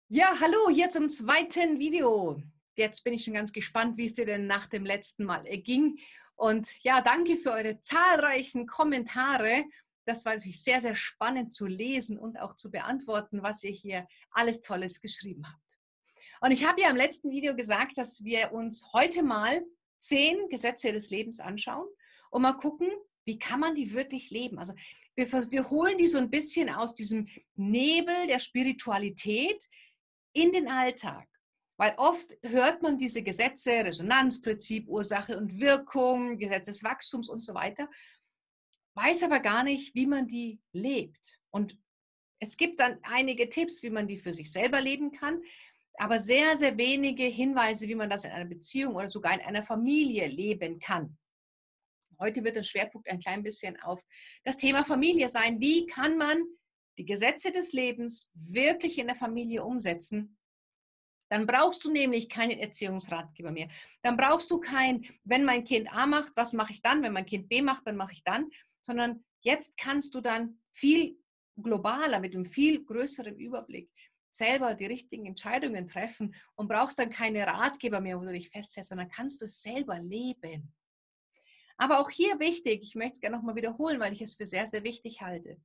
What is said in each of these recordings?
Ja, hallo, hier zum zweiten Video. Jetzt bin ich schon ganz gespannt, wie es dir denn nach dem letzten Mal ging. Und ja, danke für eure zahlreichen Kommentare. Das war natürlich sehr, sehr spannend zu lesen und auch zu beantworten, was ihr hier alles Tolles geschrieben habt. Und ich habe ja im letzten Video gesagt, dass wir uns heute mal 10 Gesetze des Lebens anschauen und mal gucken, wie kann man die wirklich leben. Also wir holen die so ein bisschen aus diesem Nebel der Spiritualität in den Alltag. Weil oft hört man diese Gesetze, Resonanzprinzip, Ursache und Wirkung, Gesetz des Wachstums und so weiter, weiß aber gar nicht, wie man die lebt. Und es gibt dann einige Tipps, wie man die für sich selber leben kann, aber sehr, sehr wenige Hinweise, wie man das in einer Beziehung oder sogar in einer Familie leben kann. Heute wird der Schwerpunkt ein klein bisschen auf das Thema Familie sein. Wie kann man die Gesetze des Lebens wirklich in der Familie umsetzen? Dann brauchst du nämlich keinen Erziehungsratgeber mehr. Dann brauchst du kein, wenn mein Kind A macht, was mache ich dann? Wenn mein Kind B macht, dann mache ich dann. Sondern jetzt kannst du dann viel globaler, mit einem viel größeren Überblick selber die richtigen Entscheidungen treffen und brauchst dann keine Ratgeber mehr, wo du dich festhältst, sondern kannst du es selber leben. Aber auch hier wichtig, ich möchte es gerne nochmal wiederholen, weil ich es für sehr, sehr wichtig halte.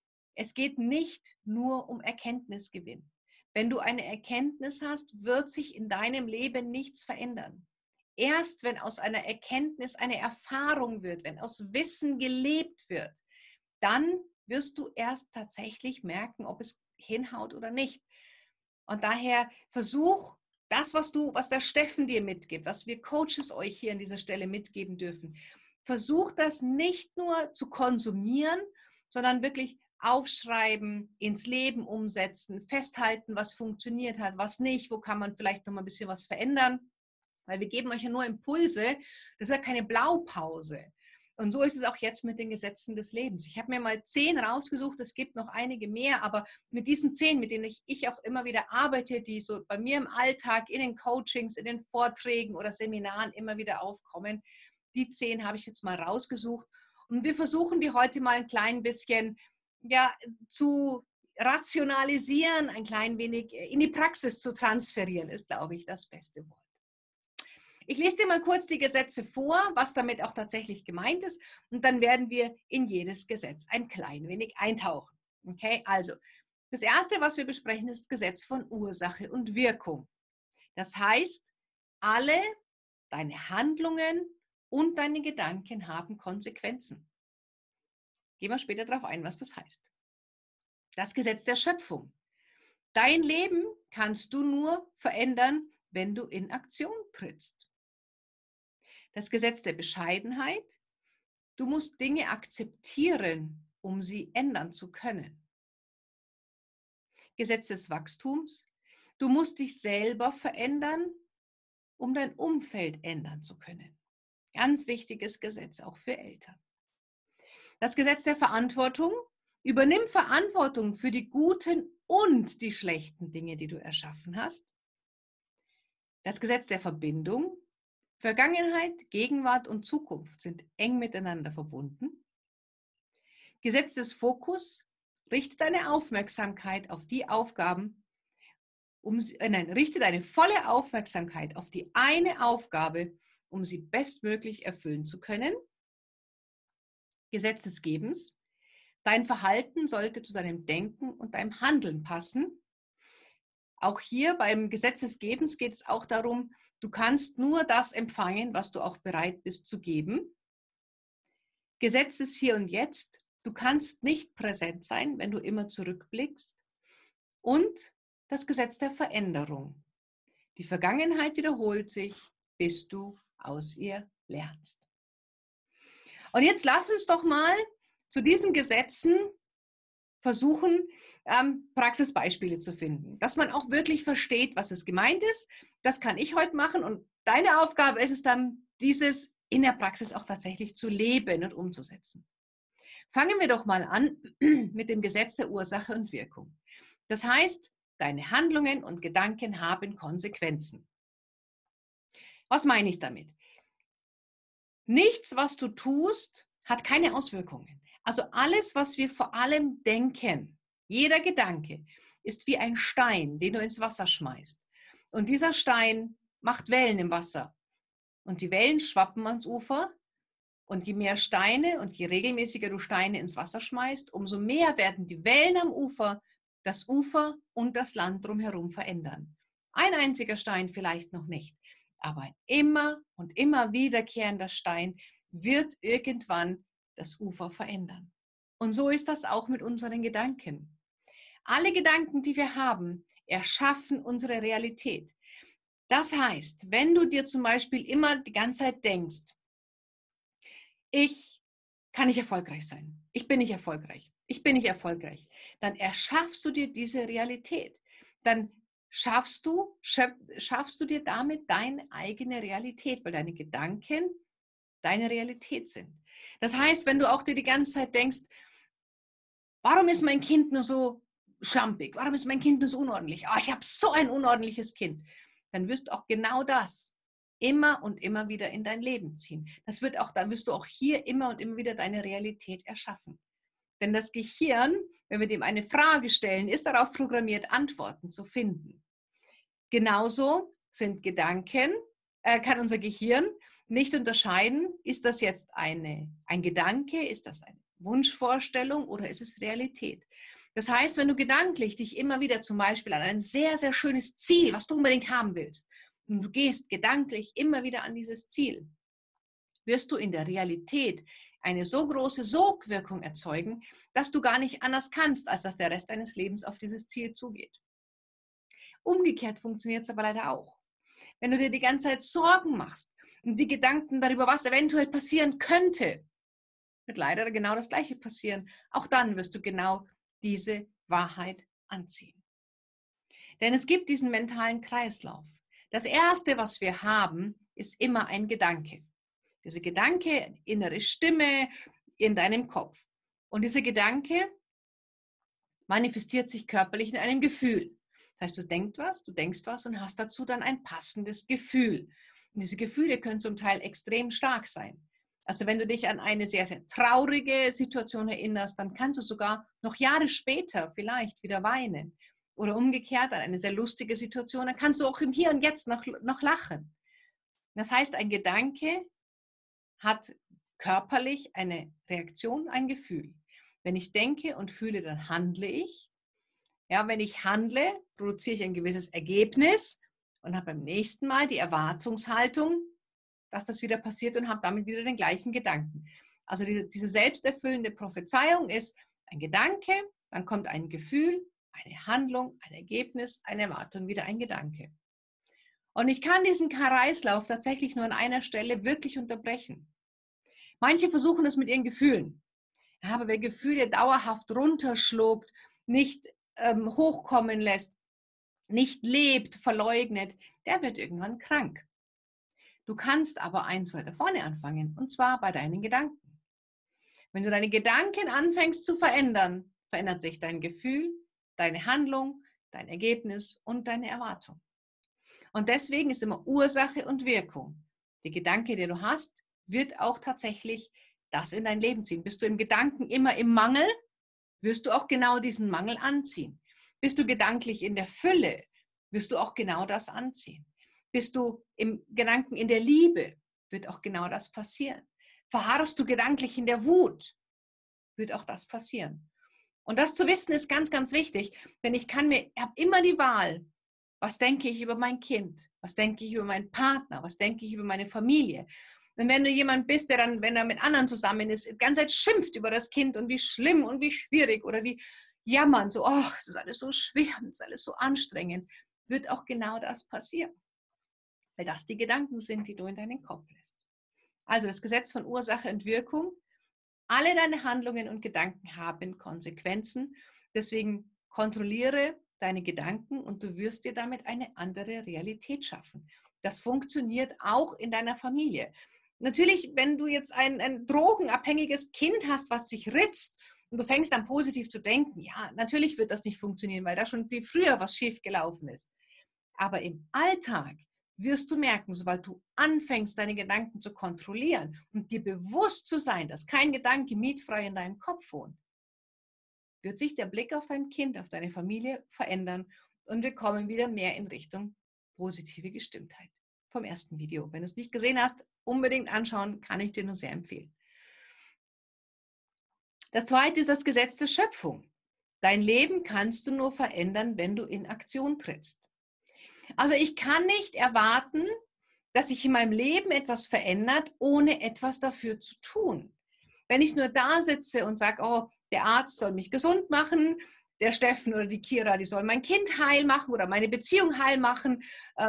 Es geht nicht nur um Erkenntnisgewinn. Wenn du eine Erkenntnis hast, wird sich in deinem Leben nichts verändern. Erst wenn aus einer Erkenntnis eine Erfahrung wird, wenn aus Wissen gelebt wird, dann wirst du erst tatsächlich merken, ob es hinhaut oder nicht. Und daher versuch das, was der Steffen dir mitgibt, was wir Coaches euch hier an dieser Stelle mitgeben dürfen, versuch das nicht nur zu konsumieren, sondern wirklich aufschreiben, ins Leben umsetzen, festhalten, was funktioniert hat, was nicht, wo kann man vielleicht noch mal ein bisschen was verändern, weil wir geben euch ja nur Impulse, das ist ja keine Blaupause. Und so ist es auch jetzt mit den Gesetzen des Lebens. Ich habe mir mal 10 rausgesucht, es gibt noch einige mehr, aber mit diesen 10, mit denen ich auch immer wieder arbeite, die so bei mir im Alltag, in den Coachings, in den Vorträgen oder Seminaren immer wieder aufkommen, die 10 habe ich jetzt mal rausgesucht. Und wir versuchen die heute mal ein klein bisschen ja, zu rationalisieren, ein klein wenig in die Praxis zu transferieren, ist, glaube ich, das beste Wort. Ich lese dir mal kurz die Gesetze vor, was damit auch tatsächlich gemeint ist, und dann werden wir in jedes Gesetz ein klein wenig eintauchen. Okay, also das erste, was wir besprechen, ist Gesetz von Ursache und Wirkung. Das heißt, alle deine Handlungen und deine Gedanken haben Konsequenzen. Gehen wir später darauf ein, was das heißt. Das Gesetz der Schöpfung. Dein Leben kannst du nur verändern, wenn du in Aktion trittst. Das Gesetz der Bescheidenheit. Du musst Dinge akzeptieren, um sie ändern zu können. Gesetz des Wachstums. Du musst dich selber verändern, um dein Umfeld ändern zu können. Ganz wichtiges Gesetz auch für Eltern. Das Gesetz der Verantwortung. Übernimm Verantwortung für die guten und die schlechten Dinge, die du erschaffen hast. Das Gesetz der Verbindung. Vergangenheit, Gegenwart und Zukunft sind eng miteinander verbunden. Gesetz des Fokus. Richte deine Aufmerksamkeit auf die Aufgaben, richte deine volle Aufmerksamkeit auf die eine Aufgabe, um sie bestmöglich erfüllen zu können. Gesetz des Gebens. Dein Verhalten sollte zu deinem Denken und deinem Handeln passen. Auch hier beim Gesetz des Gebens geht es auch darum, du kannst nur das empfangen, was du auch bereit bist zu geben. Gesetz des Hier und Jetzt. Du kannst nicht präsent sein, wenn du immer zurückblickst. Und das Gesetz der Veränderung. Die Vergangenheit wiederholt sich, bis du aus ihr lernst. Und jetzt lass uns doch mal zu diesen Gesetzen versuchen, Praxisbeispiele zu finden, dass man auch wirklich versteht, was es gemeint ist. Das kann ich heute machen und deine Aufgabe ist es dann, dieses in der Praxis auch tatsächlich zu leben und umzusetzen. Fangen wir doch mal an mit dem Gesetz der Ursache und Wirkung. Das heißt, deine Handlungen und Gedanken haben Konsequenzen. Was meine ich damit? Nichts, was du tust, hat keine Auswirkungen. Also alles, was wir vor allem denken, jeder Gedanke, ist wie ein Stein, den du ins Wasser schmeißt. Und dieser Stein macht Wellen im Wasser. Und die Wellen schwappen ans Ufer. Und je mehr Steine und je regelmäßiger du Steine ins Wasser schmeißt, umso mehr werden die Wellen am Ufer das Ufer und das Land drumherum verändern. Ein einziger Stein vielleicht noch nicht, aber ein immer und immer wiederkehrender Stein wird irgendwann das Ufer verändern. Und so ist das auch mit unseren Gedanken. Alle Gedanken, die wir haben, erschaffen unsere Realität. Das heißt, wenn du dir zum Beispiel immer die ganze Zeit denkst, ich kann nicht erfolgreich sein, ich bin nicht erfolgreich, ich bin nicht erfolgreich, dann erschaffst du dir diese Realität. Dann schaffst du dir damit deine eigene Realität, weil deine Gedanken deine Realität sind. Das heißt, wenn du auch dir die ganze Zeit denkst, warum ist mein Kind nur so schlampig? Warum ist mein Kind nur so unordentlich? Oh, ich habe so ein unordentliches Kind. Dann wirst du auch genau das immer und immer wieder in dein Leben ziehen. Dann wirst du auch hier immer und immer wieder deine Realität erschaffen. Denn das Gehirn, wenn wir dem eine Frage stellen, ist darauf programmiert, Antworten zu finden. Genauso kann unser Gehirn nicht unterscheiden, ist das jetzt ein Gedanke, ist das eine Wunschvorstellung oder ist es Realität? Das heißt, wenn du gedanklich dich immer wieder zum Beispiel an ein sehr, sehr schönes Ziel, was du unbedingt haben willst, und du gehst gedanklich immer wieder an dieses Ziel, wirst du in der Realität eine so große Sogwirkung erzeugen, dass du gar nicht anders kannst, als dass der Rest deines Lebens auf dieses Ziel zugeht. Umgekehrt funktioniert es aber leider auch. Wenn du dir die ganze Zeit Sorgen machst und die Gedanken darüber, was eventuell passieren könnte, wird leider genau das Gleiche passieren. Auch dann wirst du genau diese Wahrheit anziehen. Denn es gibt diesen mentalen Kreislauf. Das Erste, was wir haben, ist immer ein Gedanke. Dieser Gedanke, innere Stimme in deinem Kopf. Und dieser Gedanke manifestiert sich körperlich in einem Gefühl. Das heißt, du denkst was und hast dazu dann ein passendes Gefühl. Und diese Gefühle können zum Teil extrem stark sein. Also wenn du dich an eine sehr, sehr traurige Situation erinnerst, dann kannst du sogar noch Jahre später vielleicht wieder weinen. Oder umgekehrt an eine sehr lustige Situation, dann kannst du auch im Hier und Jetzt noch lachen. Das heißt, ein Gedanke hat körperlich eine Reaktion, ein Gefühl. Wenn ich denke und fühle, dann handle ich. Ja, wenn ich handle, produziere ich ein gewisses Ergebnis und habe beim nächsten Mal die Erwartungshaltung, dass das wieder passiert und habe damit wieder den gleichen Gedanken. Also diese selbsterfüllende Prophezeiung ist ein Gedanke, dann kommt ein Gefühl, eine Handlung, ein Ergebnis, eine Erwartung, wieder ein Gedanke. Und ich kann diesen Kreislauf tatsächlich nur an einer Stelle wirklich unterbrechen. Manche versuchen es mit ihren Gefühlen. Ja, aber wer Gefühle dauerhaft runterschluckt, nicht hochkommen lässt, nicht lebt, verleugnet, der wird irgendwann krank. Du kannst aber eins weiter vorne anfangen, und zwar bei deinen Gedanken. Wenn du deine Gedanken anfängst zu verändern, verändert sich dein Gefühl, deine Handlung, dein Ergebnis und deine Erwartung. Und deswegen ist immer Ursache und Wirkung. Der Gedanke, den du hast, wird auch tatsächlich das in dein Leben ziehen. Bist du im Gedanken immer im Mangel, wirst du auch genau diesen Mangel anziehen. Bist du gedanklich in der Fülle, wirst du auch genau das anziehen. Bist du im Gedanken in der Liebe, wird auch genau das passieren. Verharrst du gedanklich in der Wut, wird auch das passieren. Und das zu wissen ist ganz, ganz wichtig, denn ich habe immer die Wahl, was denke ich über mein Kind, was denke ich über meinen Partner, was denke ich über meine Familie. Und wenn du jemand bist, der dann, wenn er mit anderen zusammen ist, die ganze Zeit schimpft über das Kind und wie schlimm und wie schwierig oder wie jammern, so, oh, es ist alles so schwer, es ist alles so anstrengend, wird auch genau das passieren. Weil das die Gedanken sind, die du in deinen Kopf lässt. Also das Gesetz von Ursache und Wirkung. Alle deine Handlungen und Gedanken haben Konsequenzen. Deswegen kontrolliere deine Gedanken und du wirst dir damit eine andere Realität schaffen. Das funktioniert auch in deiner Familie. Natürlich, wenn du jetzt ein drogenabhängiges Kind hast, was sich ritzt und du fängst an positiv zu denken, ja, natürlich wird das nicht funktionieren, weil da schon viel früher was schief gelaufen ist. Aber im Alltag wirst du merken, sobald du anfängst, deine Gedanken zu kontrollieren und dir bewusst zu sein, dass kein Gedanke mietfrei in deinem Kopf wohnt, wird sich der Blick auf dein Kind, auf deine Familie verändern und wir kommen wieder mehr in Richtung positive Gestimmtheit. Vom ersten Video. Wenn du es nicht gesehen hast, unbedingt anschauen, kann ich dir nur sehr empfehlen. Das zweite ist das Gesetz der Schöpfung. Dein Leben kannst du nur verändern, wenn du in Aktion trittst. Also ich kann nicht erwarten, dass sich in meinem Leben etwas verändert, ohne etwas dafür zu tun. Wenn ich nur da sitze und sage, oh, der Arzt soll mich gesund machen, der Steffen oder die Kira, die soll mein Kind heil machen oder meine Beziehung heil machen.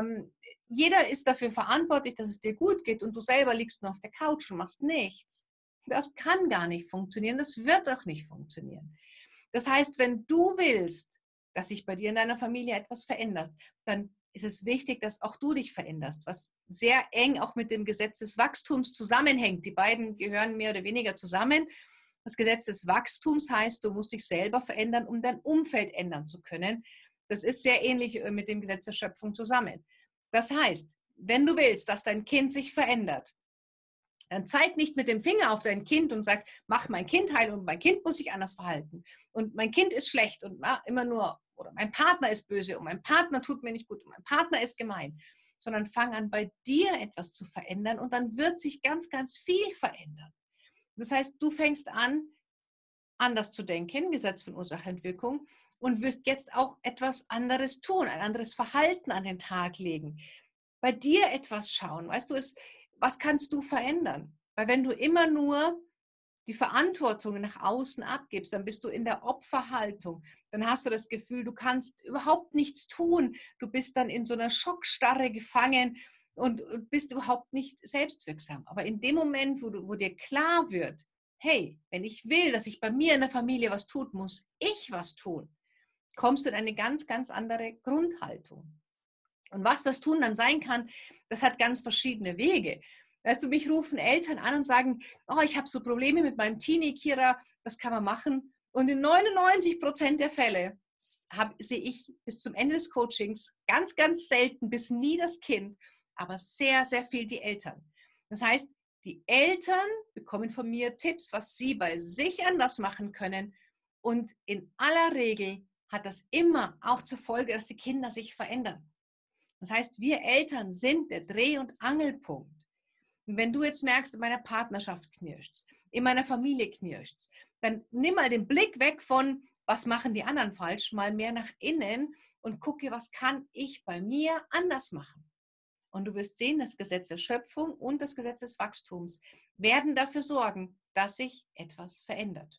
Jeder ist dafür verantwortlich, dass es dir gut geht und du selber liegst nur auf der Couch und machst nichts. Das kann gar nicht funktionieren, das wird auch nicht funktionieren. Das heißt, wenn du willst, dass sich bei dir in deiner Familie etwas verändert, dann ist es wichtig, dass auch du dich veränderst, was sehr eng auch mit dem Gesetz des Wachstums zusammenhängt. Die beiden gehören mehr oder weniger zusammen. Das Gesetz des Wachstums heißt, du musst dich selber verändern, um dein Umfeld ändern zu können. Das ist sehr ähnlich mit dem Gesetz der Schöpfung zusammen. Das heißt, wenn du willst, dass dein Kind sich verändert, dann zeig nicht mit dem Finger auf dein Kind und sag, mach mein Kind heil und mein Kind muss sich anders verhalten. Und mein Kind ist schlecht und immer nur, oder mein Partner ist böse und mein Partner tut mir nicht gut und mein Partner ist gemein. Sondern fang an, bei dir etwas zu verändern und dann wird sich ganz, ganz viel verändern. Das heißt, du fängst an, anders zu denken, Gesetz von Ursache und Wirkung, und wirst jetzt auch etwas anderes tun, ein anderes Verhalten an den Tag legen. Bei dir etwas schauen, weißt du, was kannst du verändern? Weil wenn du immer nur die Verantwortung nach außen abgibst, dann bist du in der Opferhaltung. Dann hast du das Gefühl, du kannst überhaupt nichts tun. Du bist dann in so einer Schockstarre gefangen und bist überhaupt nicht selbstwirksam. Aber in dem Moment, wo dir klar wird, hey, wenn ich will, dass sich bei mir in der Familie was tut, muss ich was tun, kommst du in eine ganz, ganz andere Grundhaltung. Und was das Tun dann sein kann, das hat ganz verschiedene Wege. Weißt du, mich rufen Eltern an und sagen, oh, ich habe so Probleme mit meinem Teenie, Kira, was kann man machen? Und in 99% der Fälle sehe ich bis zum Ende des Coachings ganz, ganz selten bis nie das Kind, aber sehr, sehr viel die Eltern. Das heißt, die Eltern bekommen von mir Tipps, was sie bei sich anders machen können. Und in aller Regel hat das immer auch zur Folge, dass die Kinder sich verändern. Das heißt, wir Eltern sind der Dreh- und Angelpunkt. Und wenn du jetzt merkst, in meiner Partnerschaft knirscht's, in meiner Familie knirscht's, dann nimm mal den Blick weg von, was machen die anderen falsch, mal mehr nach innen und gucke, was kann ich bei mir anders machen. Und du wirst sehen, das Gesetz der Schöpfung und das Gesetz des Wachstums werden dafür sorgen, dass sich etwas verändert.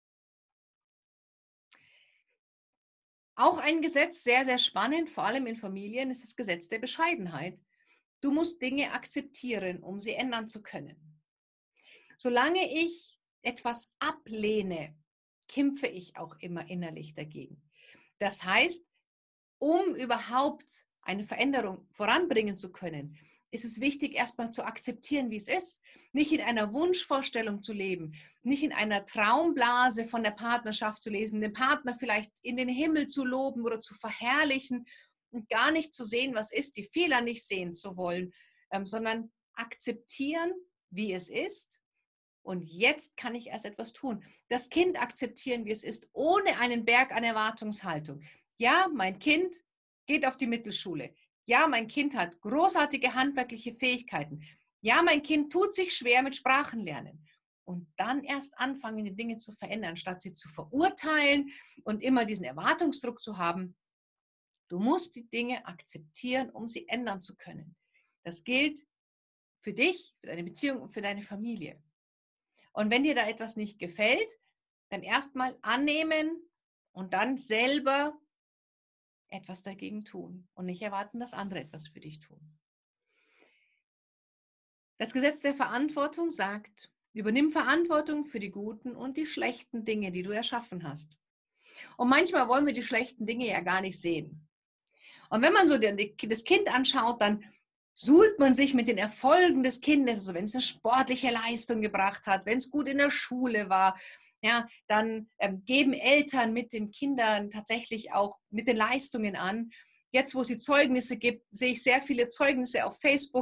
Auch ein Gesetz, sehr, sehr spannend, vor allem in Familien, ist das Gesetz der Bescheidenheit. Du musst Dinge akzeptieren, um sie ändern zu können. Solange ich etwas ablehne, kämpfe ich auch immer innerlich dagegen. Das heißt, um überhaupt eine Veränderung voranbringen zu können, ist es wichtig, erstmal zu akzeptieren, wie es ist. Nicht in einer Wunschvorstellung zu leben, nicht in einer Traumblase von der Partnerschaft zu lesen, den Partner vielleicht in den Himmel zu loben oder zu verherrlichen und gar nicht zu sehen, was ist, die Fehler nicht sehen zu wollen, sondern akzeptieren, wie es ist. Und jetzt kann ich erst etwas tun. Das Kind akzeptieren, wie es ist, ohne einen Berg an Erwartungshaltung. Ja, mein Kind geht auf die Mittelschule. Ja, mein Kind hat großartige handwerkliche Fähigkeiten. Ja, mein Kind tut sich schwer mit Sprachenlernen. Und dann erst anfangen, die Dinge zu verändern, statt sie zu verurteilen und immer diesen Erwartungsdruck zu haben. Du musst die Dinge akzeptieren, um sie ändern zu können. Das gilt für dich, für deine Beziehung und für deine Familie. Und wenn dir da etwas nicht gefällt, dann erstmal annehmen und dann selber etwas dagegen tun und nicht erwarten, dass andere etwas für dich tun. Das Gesetz der Verantwortung sagt, übernimm Verantwortung für die guten und die schlechten Dinge, die du erschaffen hast. Und manchmal wollen wir die schlechten Dinge ja gar nicht sehen. Und wenn man so das Kind anschaut, dann suhlt man sich mit den Erfolgen des Kindes, also wenn es eine sportliche Leistung gebracht hat, wenn es gut in der Schule war, ja, dann geben Eltern mit den Kindern tatsächlich auch mit den Leistungen an. Jetzt, wo es die Zeugnisse gibt, sehe ich sehr viele Zeugnisse auf Facebook.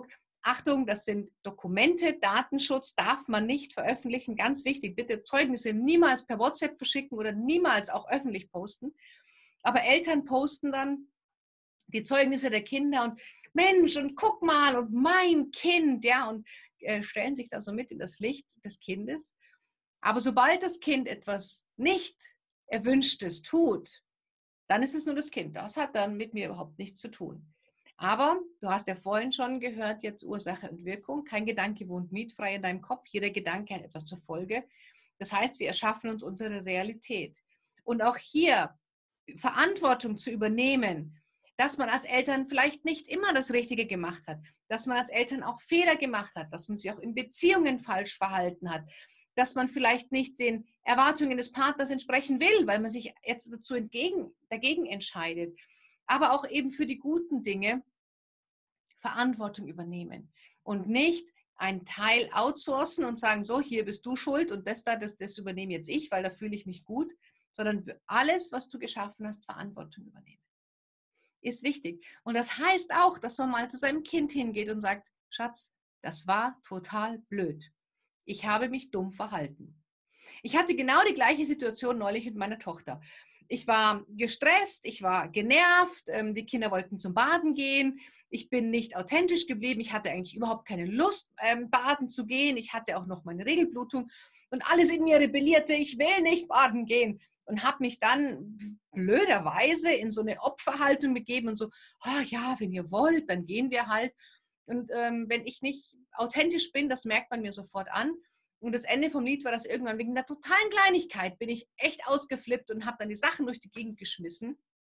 Achtung, das sind Dokumente, Datenschutz darf man nicht veröffentlichen, ganz wichtig, bitte Zeugnisse niemals per WhatsApp verschicken oder niemals auch öffentlich posten. Aber Eltern posten dann die Zeugnisse der Kinder und Mensch, und guck mal, und mein Kind, ja, und stellen sich da so mit in das Licht des Kindes. Aber sobald das Kind etwas nicht Erwünschtes tut, dann ist es nur das Kind. Das hat dann mit mir überhaupt nichts zu tun. Aber du hast ja vorhin schon gehört, jetzt Ursache und Wirkung. Kein Gedanke wohnt mietfrei in deinem Kopf. Jeder Gedanke hat etwas zur Folge. Das heißt, wir erschaffen uns unsere Realität. Und auch hier Verantwortung zu übernehmen, dass man als Eltern vielleicht nicht immer das Richtige gemacht hat, dass man als Eltern auch Fehler gemacht hat, dass man sich auch in Beziehungen falsch verhalten hat, dass man vielleicht nicht den Erwartungen des Partners entsprechen will, weil man sich jetzt dagegen entscheidet. Aber auch eben für die guten Dinge Verantwortung übernehmen und nicht einen Teil outsourcen und sagen, so, hier bist du schuld und das übernehme jetzt ich, weil da fühle ich mich gut, sondern für alles, was du geschaffen hast, Verantwortung übernehmen. Ist wichtig. Und das heißt auch, dass man mal zu seinem Kind hingeht und sagt, Schatz, das war total blöd. Ich habe mich dumm verhalten. Ich hatte genau die gleiche Situation neulich mit meiner Tochter. Ich war gestresst, ich war genervt, die Kinder wollten zum Baden gehen. Ich bin nicht authentisch geblieben. Ich hatte eigentlich überhaupt keine Lust, baden zu gehen. Ich hatte auch noch meine Regelblutung und alles in mir rebellierte, ich will nicht baden gehen. Und habe mich dann blöderweise in so eine Opferhaltung begeben und so, oh ja, wenn ihr wollt, dann gehen wir halt. Und wenn ich nicht authentisch bin, das merkt man mir sofort an. Und das Ende vom Lied war, dass irgendwann wegen einer totalen Kleinigkeit bin ich echt ausgeflippt und habe dann die Sachen durch die Gegend geschmissen.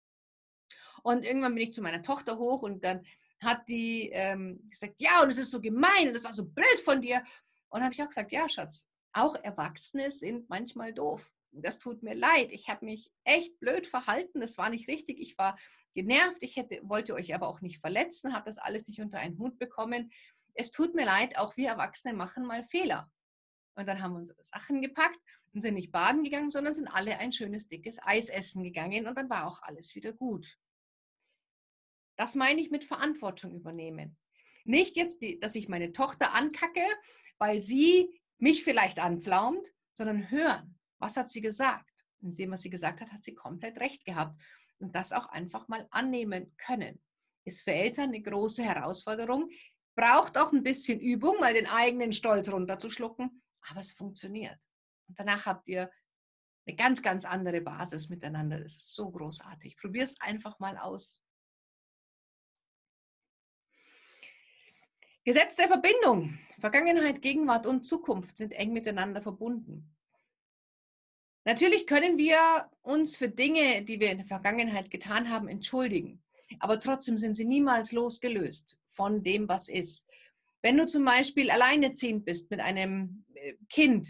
Und irgendwann bin ich zu meiner Tochter hoch und dann hat die gesagt, ja, und es ist so gemein und das war so blöd von dir. Und habe ich auch gesagt, ja, Schatz, auch Erwachsene sind manchmal doof. Das tut mir leid. Ich habe mich echt blöd verhalten. Das war nicht richtig. Ich war genervt. Wollte euch aber auch nicht verletzen, habe das alles nicht unter einen Hut bekommen. Es tut mir leid, auch wir Erwachsene machen mal Fehler. Und dann haben wir unsere Sachen gepackt und sind nicht baden gegangen, sondern sind alle ein schönes, dickes Eis essen gegangen und dann war auch alles wieder gut. Das meine ich mit Verantwortung übernehmen. Nicht jetzt, dass ich meine Tochter ankacke, weil sie mich vielleicht anpflaumt, sondern hören, was hat sie gesagt. Und dem, was sie gesagt hat, hat sie komplett recht gehabt. Und das auch einfach mal annehmen können. Ist für Eltern eine große Herausforderung, braucht auch ein bisschen Übung, mal den eigenen Stolz runterzuschlucken, aber es funktioniert. Und danach habt ihr eine ganz, ganz andere Basis miteinander. Das ist so großartig. Probier es einfach mal aus. Gesetz der Verbindung. Vergangenheit, Gegenwart und Zukunft sind eng miteinander verbunden. Natürlich können wir uns für Dinge, die wir in der Vergangenheit getan haben, entschuldigen. Aber trotzdem sind sie niemals losgelöst von dem, was ist. Wenn du zum Beispiel alleinerziehend bist mit einem Kind,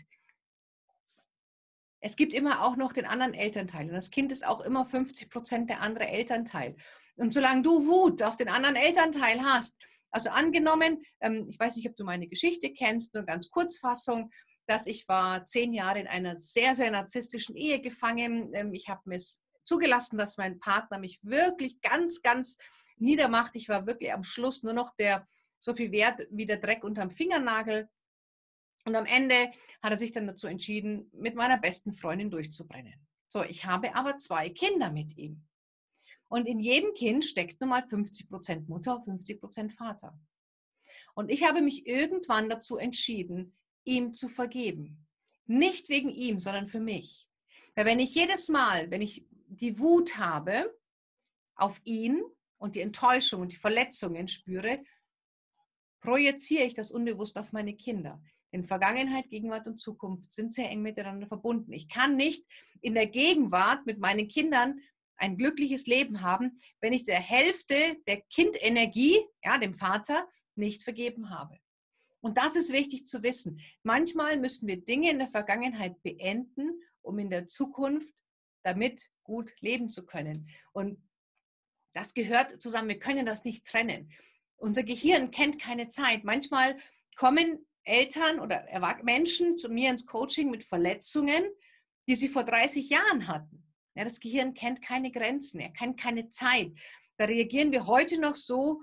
es gibt immer auch noch den anderen Elternteil. Und das Kind ist auch immer 50% der andere Elternteil. Und solange du Wut auf den anderen Elternteil hast, also angenommen, ich weiß nicht, ob du meine Geschichte kennst, nur ganz Kurzfassung, dass ich war 10 Jahre in einer sehr, sehr narzisstischen Ehe gefangen. Ich habe es zugelassen, dass mein Partner mich wirklich ganz, ganz niedermacht. Ich war wirklich am Schluss nur noch so viel wert wie der Dreck unterm Fingernagel. Und am Ende hat er sich dann dazu entschieden, mit meiner besten Freundin durchzubrennen. So, ich habe aber 2 Kinder mit ihm. Und in jedem Kind steckt nun mal 50% Mutter, 50% Vater. Und ich habe mich irgendwann dazu entschieden, ihm zu vergeben. Nicht wegen ihm, sondern für mich. Weil wenn ich jedes Mal, wenn ich die Wut habe auf ihn und die Enttäuschung und die Verletzungen spüre, projiziere ich das unbewusst auf meine Kinder. Denn Vergangenheit, Gegenwart und Zukunft sind sehr eng miteinander verbunden. Ich kann nicht in der Gegenwart mit meinen Kindern ein glückliches Leben haben, wenn ich der Hälfte der Kindenergie, ja, dem Vater, nicht vergeben habe. Und das ist wichtig zu wissen. Manchmal müssen wir Dinge in der Vergangenheit beenden, um in der Zukunft damit gut leben zu können. Und das gehört zusammen. Wir können das nicht trennen. Unser Gehirn kennt keine Zeit. Manchmal kommen Eltern oder Menschen zu mir ins Coaching mit Verletzungen, die sie vor 30 Jahren hatten. Ja, das Gehirn kennt keine Grenzen, er kennt keine Zeit. Da reagieren wir heute noch so,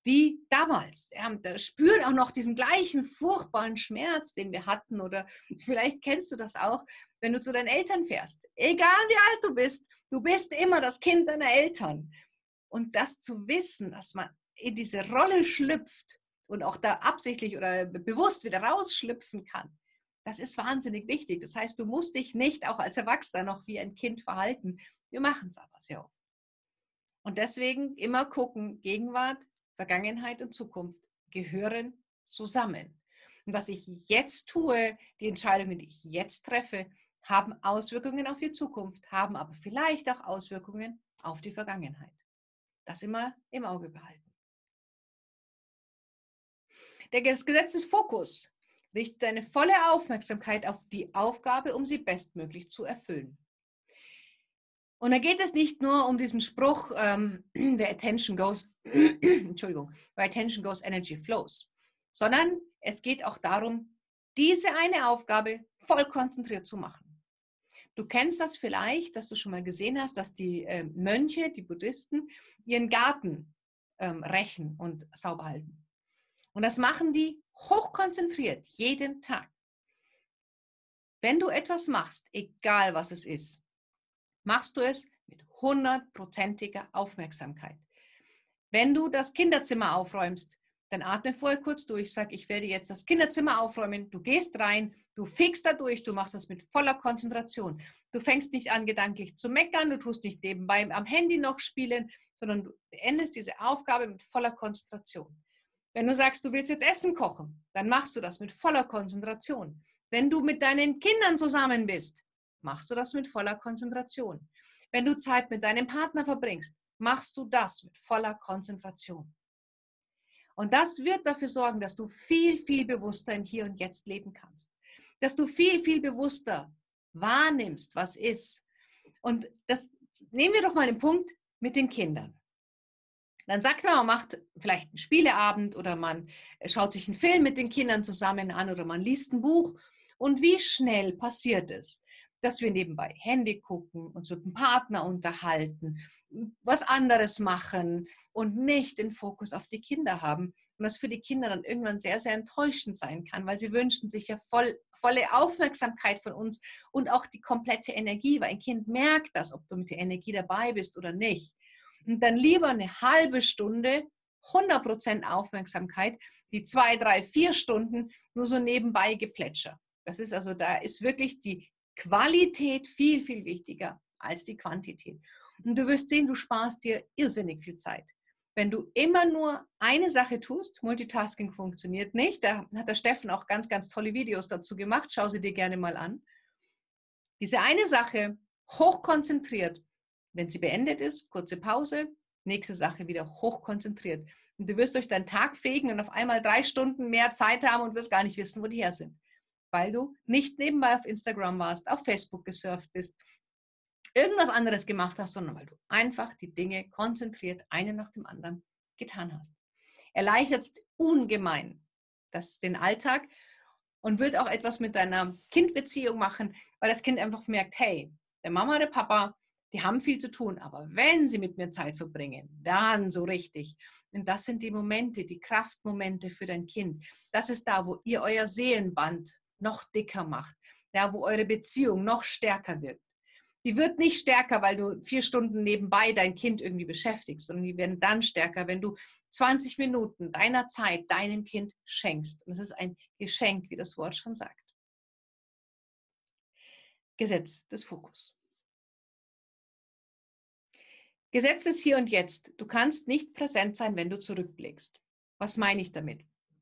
wie damals. Ja, da spüren auch noch diesen gleichen furchtbaren Schmerz, den wir hatten. Oder vielleicht kennst du das auch, wenn du zu deinen Eltern fährst. Egal wie alt du bist immer das Kind deiner Eltern. Und das zu wissen, dass man in diese Rolle schlüpft und auch da absichtlich oder bewusst wieder rausschlüpfen kann, das ist wahnsinnig wichtig. Das heißt, du musst dich nicht auch als Erwachsener noch wie ein Kind verhalten. Wir machen es aber sehr oft. Und deswegen immer gucken, Gegenwart, Vergangenheit und Zukunft gehören zusammen. Und was ich jetzt tue, die Entscheidungen, die ich jetzt treffe, haben Auswirkungen auf die Zukunft, haben aber vielleicht auch Auswirkungen auf die Vergangenheit. Das immer im Auge behalten. Das Gesetz des Fokus richtet deine volle Aufmerksamkeit auf die Aufgabe, um sie bestmöglich zu erfüllen. Und da geht es nicht nur um diesen Spruch, where attention goes, Entschuldigung, where attention goes, energy flows, sondern es geht auch darum, diese eine Aufgabe voll konzentriert zu machen. Du kennst das vielleicht, dass du schon mal gesehen hast, dass die Mönche, die Buddhisten, ihren Garten rächen und sauber halten. Und das machen die hochkonzentriert, jeden Tag. Wenn du etwas machst, egal was es ist, machst du es mit 100%iger Aufmerksamkeit. Wenn du das Kinderzimmer aufräumst, dann atme vorher kurz durch, sag, ich werde jetzt das Kinderzimmer aufräumen, du gehst rein, du fegst da durch, du machst das mit voller Konzentration. Du fängst nicht an, gedanklich zu meckern, du tust nicht nebenbei am Handy noch spielen, sondern du beendest diese Aufgabe mit voller Konzentration. Wenn du sagst, du willst jetzt Essen kochen, dann machst du das mit voller Konzentration. Wenn du mit deinen Kindern zusammen bist, machst du das mit voller Konzentration. Wenn du Zeit mit deinem Partner verbringst, machst du das mit voller Konzentration. Und das wird dafür sorgen, dass du viel, viel bewusster im Hier und Jetzt leben kannst. Dass du viel, viel bewusster wahrnimmst, was ist. Und das nehmen wir doch mal den Punkt mit den Kindern. Dann sagt man macht vielleicht einen Spieleabend oder man schaut sich einen Film mit den Kindern zusammen an oder man liest ein Buch. Und wie schnell passiert es, dass wir nebenbei Handy gucken, uns mit dem Partner unterhalten, was anderes machen und nicht den Fokus auf die Kinder haben. Und das für die Kinder dann irgendwann sehr, sehr enttäuschend sein kann, weil sie wünschen sich ja volle Aufmerksamkeit von uns und auch die komplette Energie, weil ein Kind merkt das, ob du mit der Energie dabei bist oder nicht. Und dann lieber eine halbe Stunde 100% Aufmerksamkeit, wie 2, 3, 4 Stunden nur so nebenbei Geplätscher. Das ist also, da ist wirklich die Qualität viel, viel wichtiger als die Quantität. Und du wirst sehen, du sparst dir irrsinnig viel Zeit. Wenn du immer nur eine Sache tust, Multitasking funktioniert nicht, da hat der Steffen auch ganz, ganz tolle Videos dazu gemacht, schau sie dir gerne mal an. Diese eine Sache hochkonzentriert, wenn sie beendet ist, kurze Pause, nächste Sache wieder hochkonzentriert. Und du wirst durch deinen Tag fegen und auf einmal 3 Stunden mehr Zeit haben und wirst gar nicht wissen, wo die her sind. Weil du nicht nebenbei auf Instagram warst, auf Facebook gesurft bist, irgendwas anderes gemacht hast, sondern weil du einfach die Dinge konzentriert, eine nach dem anderen, getan hast. Erleichtert ungemein den Alltag und wird auch etwas mit deiner Kindbeziehung machen, weil das Kind einfach merkt, hey, der Mama, der Papa, die haben viel zu tun, aber wenn sie mit mir Zeit verbringen, dann so richtig. Und das sind die Momente, die Kraftmomente für dein Kind. Das ist da, wo ihr euer Seelenband noch dicker macht, da, wo eure Beziehung noch stärker wird. Die wird nicht stärker, weil du 4 Stunden nebenbei dein Kind irgendwie beschäftigst, sondern die werden dann stärker, wenn du 20 Minuten deiner Zeit deinem Kind schenkst. Und es ist ein Geschenk, wie das Wort schon sagt. Gesetz des Fokus. Gesetz des Hier und Jetzt. Du kannst nicht präsent sein, wenn du zurückblickst. Was meine ich damit?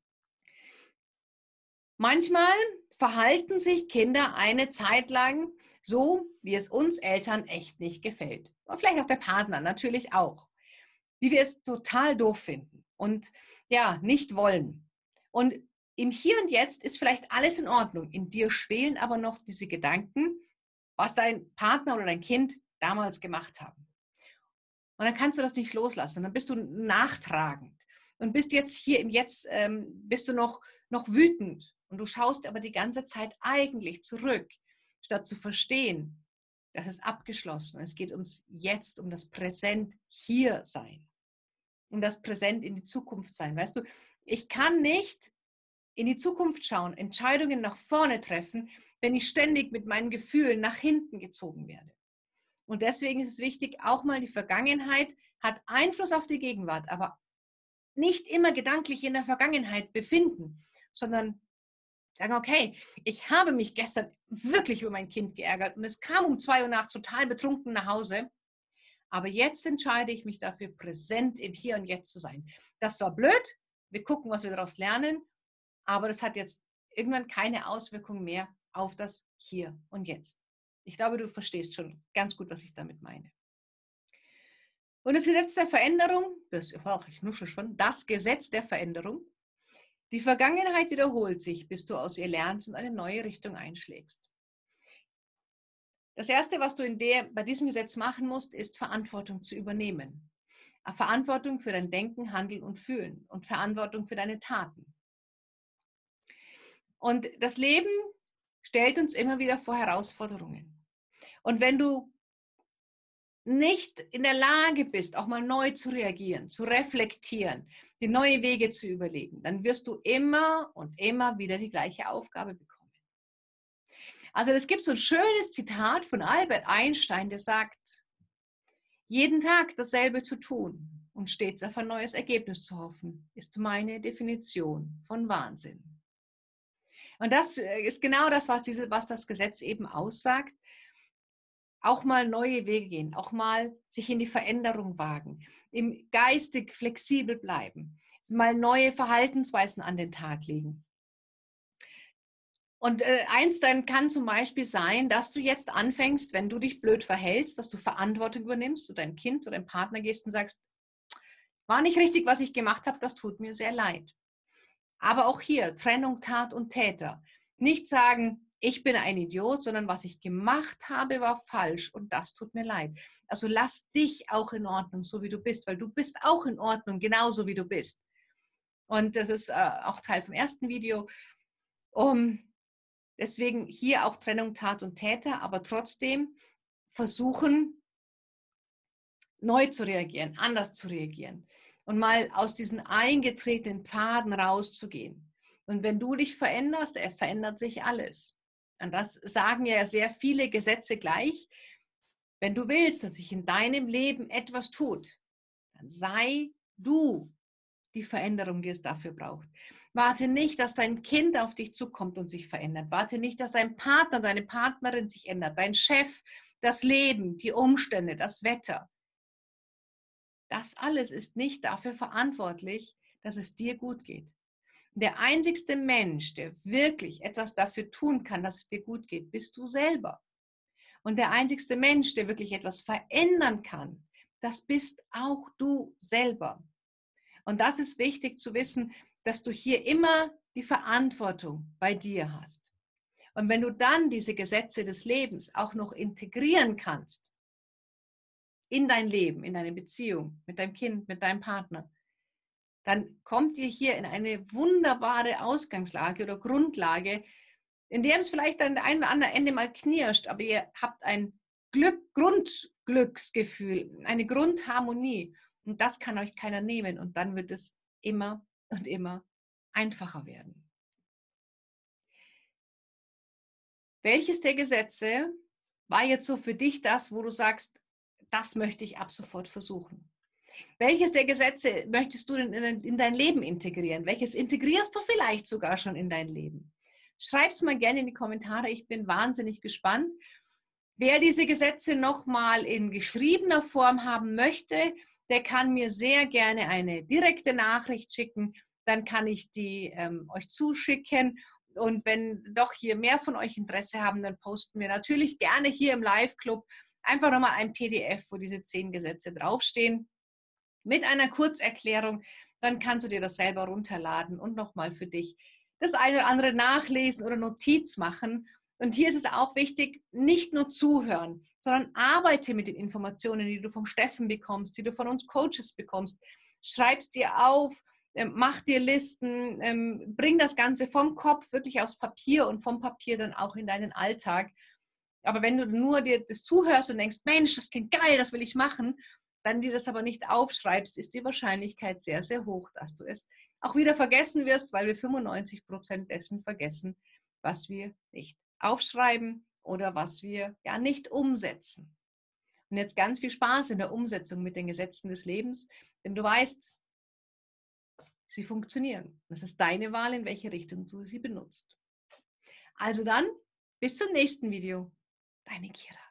Manchmal verhalten sich Kinder eine Zeit lang so, wie es uns Eltern echt nicht gefällt. Und vielleicht auch der Partner, natürlich auch. Wie wir es total doof finden und ja, nicht wollen. Und im Hier und Jetzt ist vielleicht alles in Ordnung. In dir schwelen aber noch diese Gedanken, was dein Partner oder dein Kind damals gemacht haben. Und dann kannst du das nicht loslassen. Dann bist du nachtragend und bist jetzt hier im Jetzt, bist du noch wütend. Und du schaust aber die ganze Zeit eigentlich zurück, statt zu verstehen, das ist abgeschlossen. Es geht ums Jetzt, um das Präsent hier sein. und das Präsent in die Zukunft sein. Weißt du, ich kann nicht in die Zukunft schauen, Entscheidungen nach vorne treffen, wenn ich ständig mit meinen Gefühlen nach hinten gezogen werde. Und deswegen ist es wichtig, auch mal die Vergangenheit hat Einfluss auf die Gegenwart, aber nicht immer gedanklich in der Vergangenheit befinden, sondern sagen, okay, ich habe mich gestern wirklich über mein Kind geärgert und es kam um 2 Uhr nachts total betrunken nach Hause, aber jetzt entscheide ich mich dafür, präsent im Hier und Jetzt zu sein. Das war blöd, wir gucken, was wir daraus lernen, aber das hat jetzt irgendwann keine Auswirkung mehr auf das Hier und Jetzt. Ich glaube, du verstehst schon ganz gut, was ich damit meine. Und das Gesetz der Veränderung, ich nuschel schon, das Gesetz der Veränderung, die Vergangenheit wiederholt sich, bis du aus ihr lernst und eine neue Richtung einschlägst. Das Erste, was du bei diesem Gesetz machen musst, ist Verantwortung zu übernehmen. Verantwortung für dein Denken, Handeln und Fühlen und Verantwortung für deine Taten. Und das Leben stellt uns immer wieder vor Herausforderungen. Und wenn du nicht in der Lage bist, auch mal neu zu reagieren, zu reflektieren, die neue Wege zu überlegen, dann wirst du immer und immer wieder die gleiche Aufgabe bekommen. Also es gibt so ein schönes Zitat von Albert Einstein, der sagt, jeden Tag dasselbe zu tun und stets auf ein neues Ergebnis zu hoffen, ist meine Definition von Wahnsinn. Und das ist genau das, was das Gesetz eben aussagt. Auch mal neue Wege gehen, auch mal sich in die Veränderung wagen, im geistig flexibel bleiben, mal neue Verhaltensweisen an den Tag legen. Und eins dann kann zum Beispiel sein, dass du jetzt anfängst, wenn du dich blöd verhältst, dass du Verantwortung übernimmst, zu deinem Kind oder deinem Partner gehst und sagst, war nicht richtig, was ich gemacht habe, das tut mir sehr leid. Aber auch hier, Trennung Tat und Täter. Nicht sagen, ich bin ein Idiot, sondern was ich gemacht habe, war falsch und das tut mir leid. Also lass dich auch in Ordnung, so wie du bist, weil du bist auch in Ordnung, genauso wie du bist. Und das ist auch Teil vom ersten Video. Deswegen hier auch Trennung Tat und Täter, aber trotzdem versuchen, neu zu reagieren, anders zu reagieren und mal aus diesen eingetretenen Pfaden rauszugehen. Und wenn du dich veränderst, verändert sich alles. Und das sagen ja sehr viele Gesetze gleich. Wenn du willst, dass sich in deinem Leben etwas tut, dann sei du die Veränderung, die es dafür braucht. Warte nicht, dass dein Kind auf dich zukommt und sich verändert. Warte nicht, dass dein Partner, deine Partnerin sich ändert, dein Chef, das Leben, die Umstände, das Wetter. Das alles ist nicht dafür verantwortlich, dass es dir gut geht. Der einzigste Mensch, der wirklich etwas dafür tun kann, dass es dir gut geht, bist du selber. Und der einzigste Mensch, der wirklich etwas verändern kann, das bist auch du selber. Und das ist wichtig zu wissen, dass du hier immer die Verantwortung bei dir hast. Und wenn du dann diese Gesetze des Lebens auch noch integrieren kannst in dein Leben, in deine Beziehung mit deinem Kind, mit deinem Partner, dann kommt ihr hier in eine wunderbare Ausgangslage oder Grundlage, in der es vielleicht an der einen oder anderen Ende mal knirscht, aber ihr habt ein Grundglücksgefühl, eine Grundharmonie und das kann euch keiner nehmen und dann wird es immer und immer einfacher werden. Welches der Gesetze war jetzt so für dich das, wo du sagst, das möchte ich ab sofort versuchen? Welches der Gesetze möchtest du denn in dein Leben integrieren? Welches integrierst du vielleicht sogar schon in dein Leben? Schreib es mal gerne in die Kommentare. Ich bin wahnsinnig gespannt. Wer diese Gesetze nochmal in geschriebener Form haben möchte, der kann mir sehr gerne eine direkte Nachricht schicken. Dann kann ich die euch zuschicken. Und wenn doch hier mehr von euch Interesse haben, dann posten wir natürlich gerne hier im Live-Club einfach nochmal ein PDF, wo diese 10 Gesetze draufstehen, mit einer Kurzerklärung. Dann kannst du dir das selber runterladen und nochmal für dich das eine oder andere nachlesen oder Notiz machen. Und hier ist es auch wichtig, nicht nur zuhören, sondern arbeite mit den Informationen, die du vom Steffen bekommst, die du von uns Coaches bekommst. Schreib es dir auf, mach dir Listen, bring das Ganze vom Kopf wirklich aufs Papier und vom Papier dann auch in deinen Alltag. Aber wenn du nur dir das zuhörst und denkst, Mensch, das klingt geil, das will ich machen, dann dir das aber nicht aufschreibst, ist die Wahrscheinlichkeit sehr, sehr hoch, dass du es auch wieder vergessen wirst, weil wir 95% dessen vergessen, was wir nicht aufschreiben oder was wir ja nicht umsetzen. Und jetzt ganz viel Spaß in der Umsetzung mit den Gesetzen des Lebens, denn du weißt, sie funktionieren. Das ist deine Wahl, in welche Richtung du sie benutzt. Also dann, bis zum nächsten Video. Deine Kira.